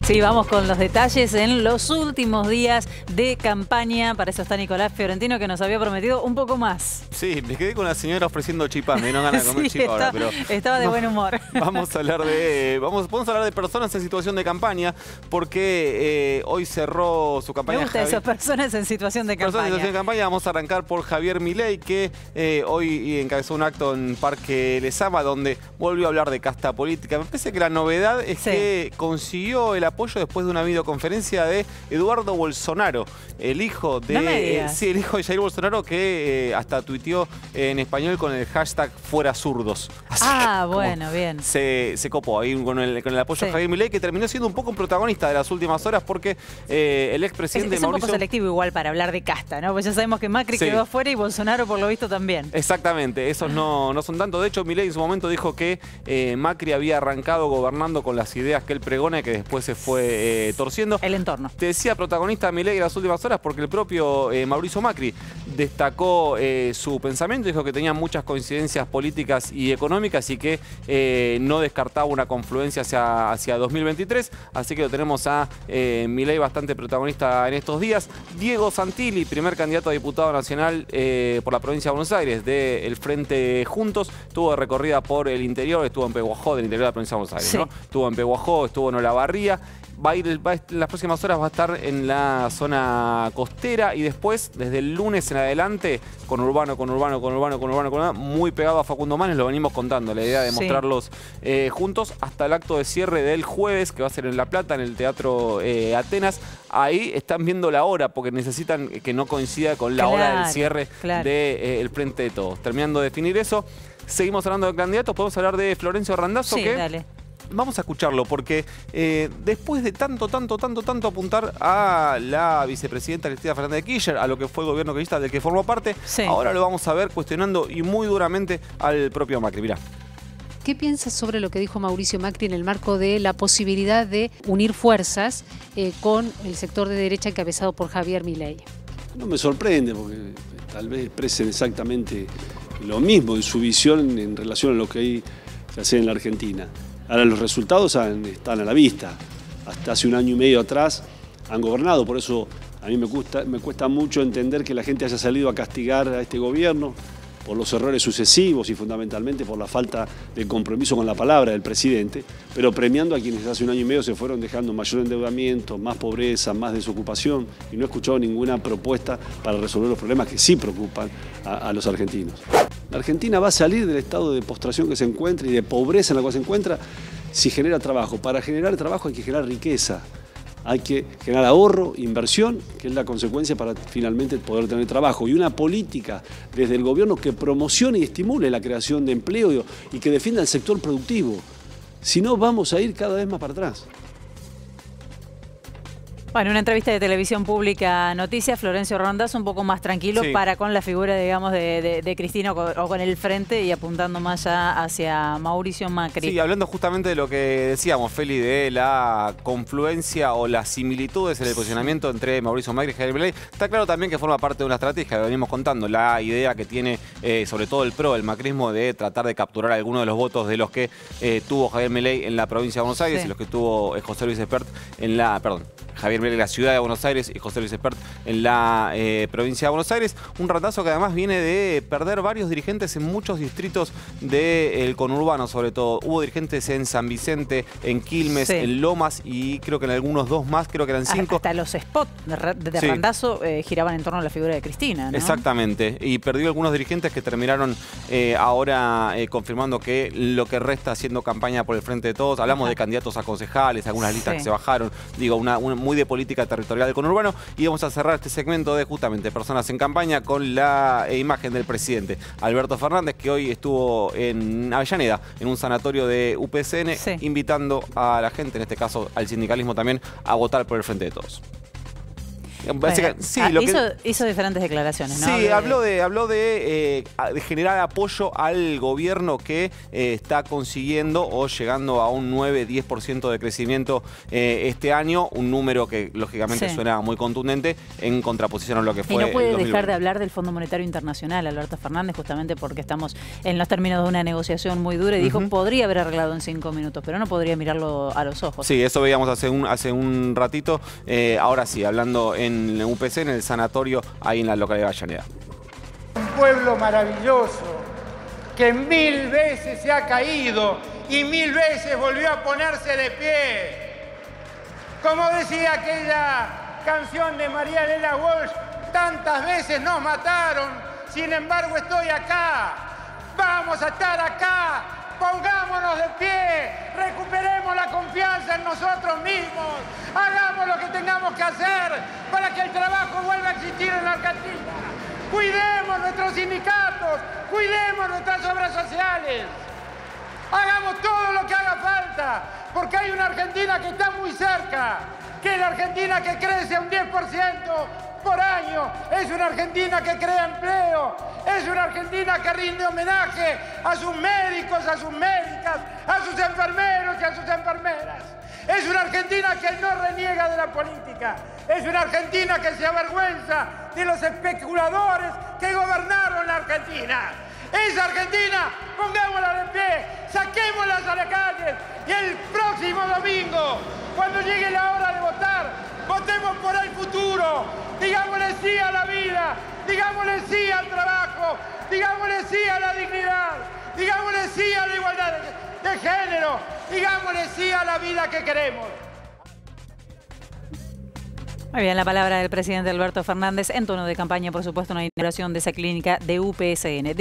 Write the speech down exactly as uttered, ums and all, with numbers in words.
Sí, vamos con los detalles en los últimos días de campaña. Para eso está Nicolás Fiorentino, que nos había prometido un poco más. Sí, me quedé con la señora ofreciendo chipá. Me dieron ganas de comer sí, chipá ahora, está, pero... Estaba de buen humor. Vamos a hablar de... Vamos, vamos a hablar de personas en situación de campaña, porque eh, hoy cerró su campaña... Me gusta Javier... eso, personas en situación de campaña. Personas en situación de campaña. Vamos a arrancar por Javier Milei, que eh, hoy encabezó un acto en Parque Lezama, donde volvió a hablar de casta política. Me parece que la novedad es sí. que consiguió el apoyo después de una videoconferencia de Eduardo Bolsonaro, el hijo de... No me eh, sí, el hijo de Jair Bolsonaro, que eh, hasta tuiteó en español con el hashtag fuera zurdos. Así ah, bueno, bien. Se, se copó ahí con el, con el apoyo sí. de Javier Milei, que terminó siendo un poco un protagonista de las últimas horas, porque eh, el expresidente es, es Mauricio... un poco selectivo igual para hablar de casta, ¿no? Pues ya sabemos que Macri sí. quedó afuera y Bolsonaro por lo visto también. Exactamente, esos no, no son tanto. De hecho, Milei en su momento dijo que eh, Macri había arrancado gobernando con las ideas que él pregona y que después se fue eh, torciendo. El entorno. Te decía protagonista Milei en las últimas horas porque el propio eh, Mauricio Macri destacó eh, su pensamiento, dijo que tenía muchas coincidencias políticas y económicas y que eh, no descartaba una confluencia hacia, hacia dos mil veintitrés, así que lo tenemos a eh, Milei bastante protagonista en estos días. Diego Santilli, primer candidato a diputado nacional eh, por la provincia de Buenos Aires del Frente Juntos, estuvo de recorrida por el interior, estuvo en Peguajó, del interior de la provincia de Buenos Aires, sí. ¿no? Estuvo en Peguajó, estuvo en Olavarría. Va a ir, va a, en las próximas horas va a estar en la zona costera y después, desde el lunes en adelante, con Urbano, con Urbano, con Urbano, con Urbano, con Urbano, muy pegado a Facundo Manes, lo venimos contando, la idea de sí. mostrarlos eh, juntos hasta el acto de cierre del jueves, que va a ser en La Plata, en el Teatro eh, Atenas. Ahí están viendo la hora, porque necesitan que no coincida con la claro, hora del cierre claro. del de, eh, Frente de Todos. Terminando de definir eso, seguimos hablando de candidatos, podemos hablar de Florencio Randazzo, sí, que... dale. Vamos a escucharlo porque eh, después de tanto, tanto, tanto, tanto apuntar a la vicepresidenta Cristina Fernández de Kirchner, a lo que fue el gobierno kirchnerista del que formó parte, sí. ahora lo vamos a ver cuestionando y muy duramente al propio Macri. Mirá. ¿Qué piensas sobre lo que dijo Mauricio Macri en el marco de la posibilidad de unir fuerzas eh, con el sector de derecha encabezado por Javier Milei? No me sorprende porque tal vez expresen exactamente lo mismo en su visión en relación a lo que hay que hacer en la Argentina. Ahora los resultados han, están a la vista. Hasta hace un año y medio atrás han gobernado, por eso a mí me cuesta, me cuesta mucho entender que la gente haya salido a castigar a este gobierno por los errores sucesivos y fundamentalmente por la falta de compromiso con la palabra del presidente, pero premiando a quienes hace un año y medio se fueron dejando mayor endeudamiento, más pobreza, más desocupación, y no he escuchado ninguna propuesta para resolver los problemas que sí preocupan a, a los argentinos. La Argentina va a salir del estado de postración que se encuentra y de pobreza en la cual se encuentra si genera trabajo. Para generar trabajo hay que generar riqueza. Hay que generar ahorro, inversión, que es la consecuencia para finalmente poder tener trabajo. Y una política desde el gobierno que promocione y estimule la creación de empleo y que defienda el sector productivo. Si no, vamos a ir cada vez más para atrás. Bueno, una entrevista de Televisión Pública Noticias, Florencio Randazzo un poco más tranquilo sí. para con la figura, digamos, de, de, de Cristina o con, o con el frente y apuntando más ya hacia Mauricio Macri. Sí, hablando justamente de lo que decíamos, Feli, de la confluencia o las similitudes en el posicionamiento entre Mauricio Macri y Javier Milei. Está claro también que forma parte de una estrategia que venimos contando, la idea que tiene eh, sobre todo el PRO, el macrismo, de tratar de capturar algunos de los votos de los que eh, tuvo Javier Milei en la provincia de Buenos Aires sí. y los que tuvo eh, José Luis Espert en la, perdón, Javier Milei en la ciudad de Buenos Aires y José Luis Espert en la eh, provincia de Buenos Aires. Un Randazzo que además viene de perder varios dirigentes en muchos distritos del conurbano, sobre todo. Hubo dirigentes en San Vicente, en Quilmes, sí. en Lomas y creo que en algunos dos más, creo que eran cinco. Hasta los spots de, de sí. Randazzo eh, giraban en torno a la figura de Cristina, ¿no? Exactamente. Y perdió algunos dirigentes que terminaron eh, ahora eh, confirmando que lo que resta haciendo campaña por el Frente de Todos. Hablamos Ajá. de candidatos a concejales, algunas listas sí. que se bajaron. Digo, una, una muy de política territorial del conurbano, y vamos a cerrar este segmento de justamente personas en campaña con la eh, imagen del presidente Alberto Fernández, que hoy estuvo en Avellaneda, en un sanatorio de U P C N, sí. invitando a la gente, en este caso al sindicalismo también, a votar por el Frente de Todos. Básicamente, sí, ah, lo hizo, que, hizo diferentes declaraciones, ¿no? Sí, habló de, habló de, eh, de generar apoyo al gobierno que eh, está consiguiendo o llegando a un nueve diez por ciento de crecimiento eh, este año, un número que lógicamente sí. suena muy contundente en contraposición a lo que fue. Y no puede el dejar de hablar del Fondo Monetario Internacional, Alberto Fernández, justamente porque estamos en los términos de una negociación muy dura y dijo uh-huh. podría haber arreglado en cinco minutos, pero no podría mirarlo a los ojos. Sí, eso veíamos hace un, hace un ratito. Eh, ahora sí, hablando en U P C, en el sanatorio, ahí en la localidad de Avellaneda. Un pueblo maravilloso que mil veces se ha caído y mil veces volvió a ponerse de pie. Como decía aquella canción de María Elena Walsh, tantas veces nos mataron, sin embargo estoy acá. Vamos a estar acá, pongámonos de pie, recuperemos la confianza en nosotros mismos, hagamos lo que tengamos que hacer para que el trabajo vuelva a existir en la Argentina. Cuidemos nuestros sindicatos, cuidemos nuestras obras sociales. Hagamos todo lo que haga falta, porque hay una Argentina que está muy cerca, que es la Argentina que crece un diez por ciento por año, es una Argentina que crea empleo, es una Argentina que rinde homenaje a sus médicos, a sus médicas, a sus enfermeros y a sus enfermeras. Es una Argentina que no reniega de la política, es una Argentina que se avergüenza de los especuladores que gobernaron la Argentina. Esa Argentina, pongámosla de pie, saquémoslas a las calles y el próximo domingo, cuando llegue la hora de votar, votemos por el futuro, digámosle sí a la vida, digámosle sí al trabajo, digámosle sí a la dignidad, digámosle sí a la igualdad de, de género, digámosle sí a la vida que queremos. Muy bien, la palabra del presidente Alberto Fernández en tono de campaña, por supuesto, una inauguración de esa clínica de U P S N.